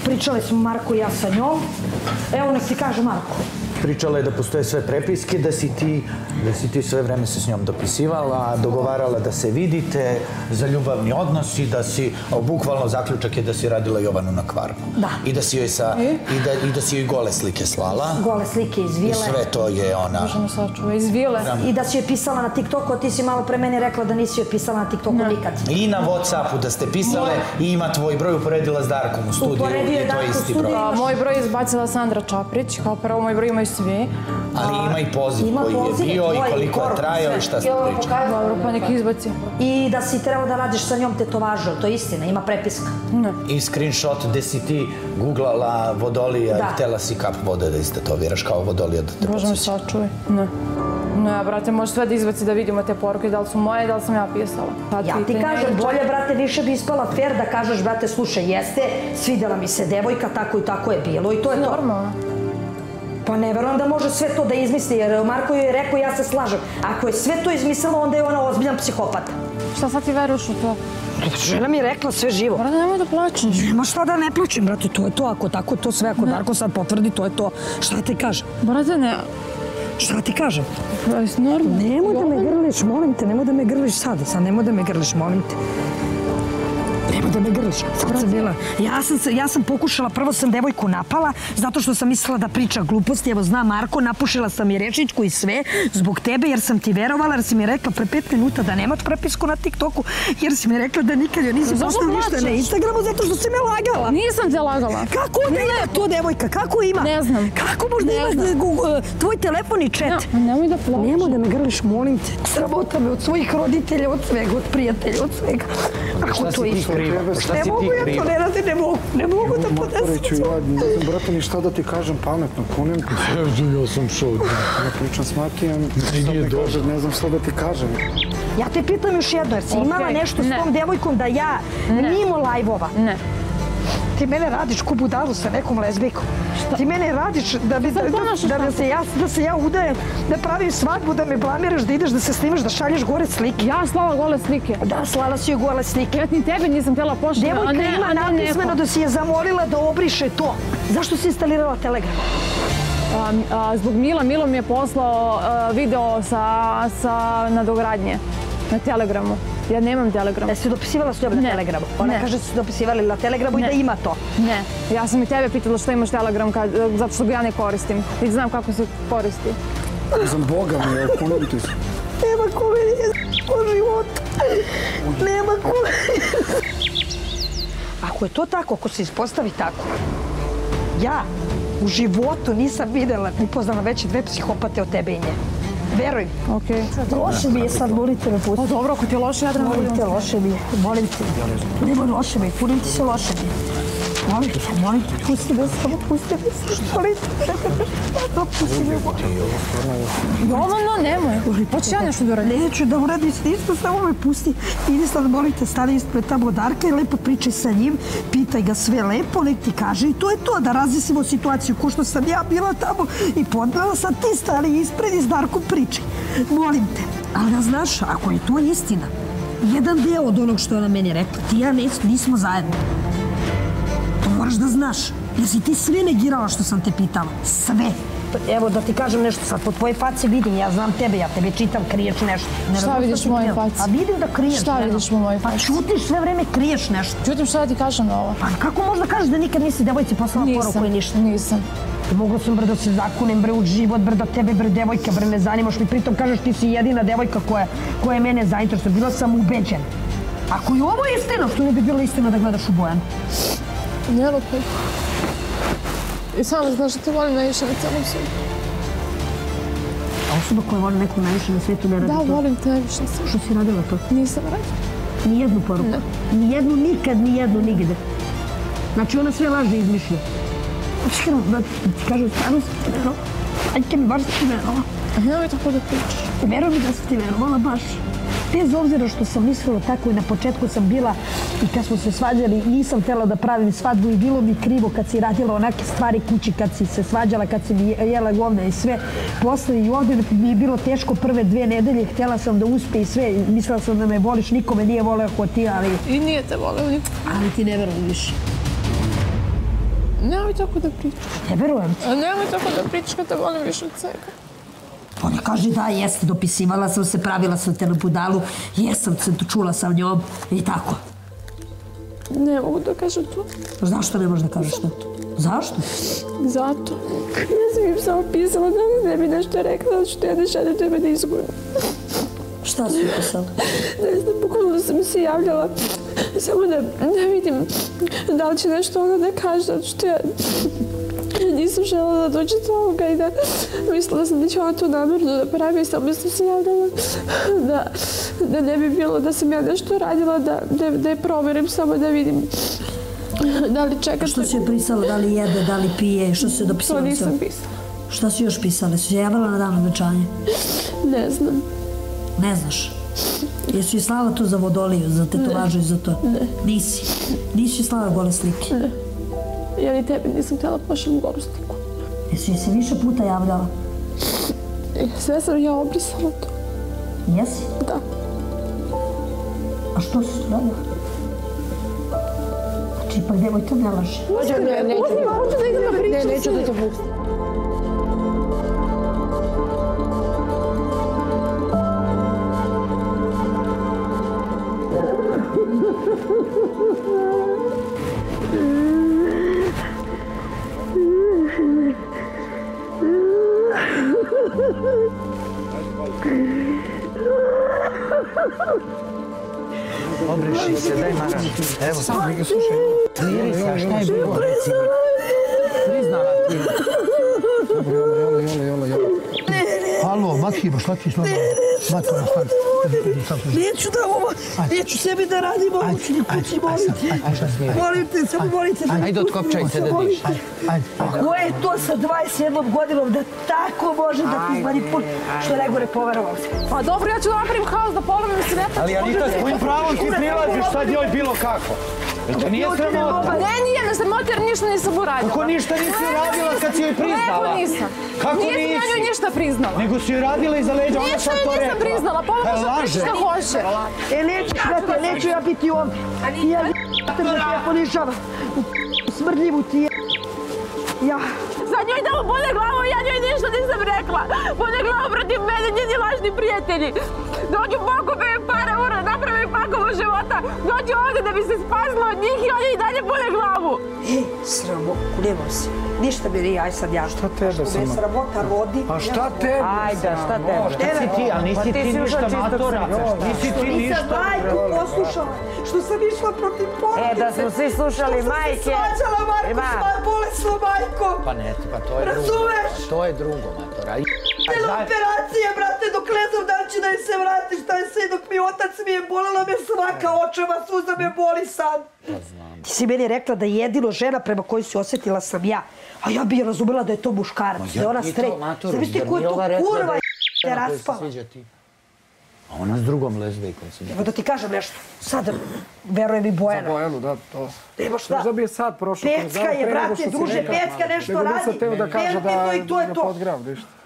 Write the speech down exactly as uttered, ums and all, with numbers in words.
pričali smo Marko i ja sa njom. Evo, nek ti kaže Marko. Pričala je da postoje sve prepiske, da si ti, da si ti sve vreme se s njom dopisivala, dogovarala da se vidite za ljubavni odnos i da si, bukvalno zaključak je da si radila Jovanu na kvarnu. Da. I da si joj sa, i da, i da si joj gole slike slala. Gole slike iz vile. I sve to je ona... Možemo sačuva, iz vile. I da si joj pisala na TikToku, a ti si malo pre meni rekla da nisi joj pisala na TikToku nikad. I na Whatsappu da ste pisale i ima tvoj broj, uporedila s Darkom u studiju i to je isti broj. Moj broj je izbacila Sandra Čaprić, kao prvo moj broj imaju svi. Ali ima i poziv koji je bio i koliko je trajao i šta ste pričali. Dobro, pa nek izbaci. I da si trebao da radiš sa njom tetovažu, to je istina, ima prepiska. Ne. I screenshot gde si ti googlala Vodolija i htela si kap vode da istetoviraš kao Vodolija da te podsjeća. Bože me sačuvaj. Ne. Ne, brate, može sve da izbaci da vidimo te poruke, da li su moje, da li sam ja pisala. Ja ti kažem, bolje, brate, više bi ispala fair da kažeš, brate, slušaj, jeste, svidjela mi se devojka, tako i tako je bilo i to je to. Normalno. Pa ne verujem da može sve to da izmisli, jer Marko joj je rekao, ja se slažem. Ako je sve to izmislila, onda je ona ozbiljan psihopata. Šta sad ti veruješ u to? Žena mi je rekla sve živo. Brate, nemoj da plačeš. Nema šta da ne plačem, brate, to je to, ako tako to sve, ako Darko sad potvrdi, to je to. Šta ti kažem? Brate, ne... Šta ti kažem? Normalno. Nemoj da me grliš, molim te, nemoj da me grliš sada, sad nemoj da me grliš, molim te. Nemoj da me grliš. Sad sam bila. Ja sam pokušala, prvo sam devojku napala, zato što sam mislila da priča gluposti. Evo, zna Marko, napušila sam i rečičku i sve zbog tebe, jer sam ti verovala, jer si mi rekla pre pet minuta da nemaš prepisku na TikToku, jer si mi rekla da nikad joj nisi poslala ništa na Instagramu, zato što si me lagala. Nisam te lagala. Kako onda ima to, devojka? Kako ima? Ne znam. Kako možda imaš tvoj telefon i čet? Nemoj da plačeš. Nemoj da me grliš, molim te. Sramota me od svojih roditelja, od svega, od prijatelja, od svega. Ako to išlo. Ne mogu, ja to ne radim, ne mogu, ne mogu da podnesim svoj. Ne znam, brate, ni šta da ti kažem pametno, punem ti. Ja sam šao. Ja pričam s Makijem, ne znam šta da ti kažem. Ja te pitam još jedno, jer si imala nešto s tom devojkom da ja, mimo lajvova. Ne. Ti mene radiš ko budalu sa nekom lezbijkom. Ti mene radiš da se ja udajem, da pravim svadbu, da me blamiraš, da ideš, da se snimaš, da šalješ gore slike. Ja slala gole slike. Da, slala si joj gole slike. Ja ni tebe nisam htjela pošla. Devojka ima napismeno da si je zamolila da obriše to. Zašto si instalirala Telegram? Zbog Mila. Milo mi je poslao video sa nadogradnje na Telegramu. Ja nemam Telegram. Da si dopisivala s njom na Telegramu? Ona kaže da si dopisivali na Telegramu i da ima to. Ne. Ja sam i tebe pitala što imaš Telegram, zato što ga ja ne koristim. Ti znam kako se koristi. Znam Boga mi je, ponovim ti se. Nema ko me nije po životu. Nema ko me nije. Ako je to tako, ako se ispostavi tako, ja u životu nisam videla, upoznala veće dve psihopate od tebe i nje. Veruj mi. Okej. Loše mi je sad, molite me pusti. Pa dobro, ako ti je loše, ja da ne molim. Molite, loše mi je, molim te. Nemoj loše mi je, punim ti se loše mi je. Molim te, molim te, pusti me, samo pusti me, molim te. Pusti me. Jovano, nemoj. Hoćeš ja nešto da uradim? Neću da uradim ništa, samo me pusti. Idi sad, molim te, stani ispred tamo Darka i lepo pričaj sa njim, pitaj ga sve lepo, nek ti kaže i to je to, da razjasnimo situaciju, ko što sam ja bila tamo i podnala, sad ti stani ispred i s Darkom pričaj. Molim te, ali da znaš, ako je to istina, jedan deo od onog što je ona meni rekla, ti i ja nismo zajedno. To moraš da znaš, jer si ti sve negirala što sam te pitala. Sve. Evo da ti kažem nešto sad, po tvojoj faci vidim, ja znam tebe, ja tebe čitam, kriješ nešto. Šta vidiš u mojoj faci? A vidim da kriješ. Šta vidiš u mojoj faci? Pa čutiš sve vreme, kriješ nešto. Čutim šta da ti kažem na ovo. Pa kako možda kažeš da nikad nisi devojci poslala poruku i ništa? Nisam. Mogla sam bre da se zakunem bre u život, bre da tebe bre devojka bre ne zanimaš mi, pritom kažeš ti si jedina devojka koja je mene zainteresuje, bila sam ubeđena. Ako je ovo istina, što ne bi bilo istina da gledaš u Bojanu? Ne lupaj. I samo znaš da te volim najviše na celom svijetu. A osoba koja voli nekog najviše na svijetu ne radi to? Da, volim te najviše na svijetu. Što si radila to? Nisam radila. Nijednu poruku? Ne. Nijednu, nikad, nijednu, nigde. Znači ona sve laže izmišlja. Iskreno, da ti kažem, stvarno sam ti verovala. Ajke mi, baš sam ti verovala. A nemoj tako da pričaš. Veruj mi da sam ti verovala, baš. Bez obzira što sam mislila tako i na početku sam bila i kad smo se svađali nisam htjela da pravim svadbu i bilo mi krivo kad si radila onake stvari kući, kad si se svađala, kad si mi jela govna i sve. Posle i ovdje mi je bilo teško prve dve nedelje, htjela sam da uspe i sve. Mislila sam da me voliš, niko me nije voleo kao ti, ali... I nije te voleo niko. Ali ti ne verujem više. Nemoj tako da pričaš. Ne verujem. Nemoj tako da pričaš kad te volim više od svega. Ona kaže da, jeste, dopisivala sam se, pravila sam te na budalu, jesam se čula sam njom i tako. Ne mogu da kažem to. Zašto ne možeš da kažeš to? Zašto? Zato. Ja sam im samo pisala da ne bi nešto rekla, zato što ja ne želim tebe da izgubim. Šta si pisala? Ne znam, bukvalno sam se javljala samo da, da vidim da li će nešto ona da kaže, zato što ja nisam želela da dođe do ovoga i da mislila sam da će ona to namjerno da pravi i samo sam se javljala da, da ne bi bilo da sam ja nešto radila, da, da, da je proverim samo da vidim da li čeka. Što si joj pisala, da li jede, da li pije, što si joj dopisala? To nisam pisala. Šta si još pisala? Si se javila na dan obećanja? Ne znam. Ne znaš? Jesi joj slala to za vodoliju, za tetovažu i za to? Ne. Nisi? Nisi joj slala gole slike? Ne. Ja ni tebi nisam htjela pošaljem golu sliku. Jesi joj se više puta javljala? Sve sam ja obrisala to. Jesi? Da. A što si to radila? Znači, pa nemoj to ne laži. Ne, neću da idem da pričam. Ne, neću da te pustim. Obriši se, daj Maran. Evo. Smiri se, a šta je bilo, reci mi? Priznala ti. Dobro, jolo, jolo, jolo, jolo. Halo, Makiba, šta ti slabo? Makiba, šta ti? Neću da ovo, neću sebi da radim ovo, ću ni kući moliti. Molim te, samo molite. Ajde, otkopčaj se da diš. Ko je to sa dvadeset jednom godinom da tako može da ti manipulira? Što najgore, poverovao se. Pa dobro, ja ću da napravim haos, da polomim se ne tako. Ali Anita, s kojim pravom ti prilaziš sad njoj bilo kako? Jer to nije sramota. Ne, nije me sramota jer ništa nisam uradila. Kako ništa nisi radila kad si joj priznala? Lepo nisam. Kako nisi? Nisam ja njoj ništa priznala. Nego si joj radila iza leđa, ona sad to rekla. Ništa nisam priznala, pa ona može pričati šta hoće. E, neću, brate, neću ja biti ovdje. I ja te da te ponižavam. Smrdljivu ti je. Ja. Sad njoj damo bolje glavu, ja njoj ništa nisam rekla. Bolje glavu protiv mene, njeni lažni prijatelji. Dođu pokupe pare ura, naprave pakovu života. Dođu ovdje da bi se spasila od njih i oni i dalje bolje glavu. E, sramo, kuljemo se. Ništa mi nije, aj sad ja. Šta tebe samo? samo? Sramota rodi. Pa šta tebe? Ajde, šta tebe? Šta si ti, ali nisi ti ništa matora. Nisi ti Nisam ništa. majku poslušala, što sam išla protiv porodice. E, da smo svi slušali majke. Što sam se svađala, Marko, Ima. s mojom bolesnom majkom. Pa ne, pa to je drugo. Razumeš? To je drugo, matora. Cijela operacija, brate, dok ne znam da li će da mi se vrati, šta je sve, dok mi otac mi je bolela me svaka očeva, suza me boli sad. Ti si meni rekla da jedino žena prema kojoj si osjetila sam ja. A ja bih razumela da je to muškarac, da je ona strejt. Zamislite ko je to kurva te raspala. A ona s drugom lezbijkom se Evo da ti kažem nešto, sad verujem i Bojana. Za Bojanu, da, to. Nema šta. Možda bi je sad prošao. Pecka je, brate, druže, Pecka nešto radi. Nego bi sam teo da kaže da Perfidno i to je je to. podgrav, ništa.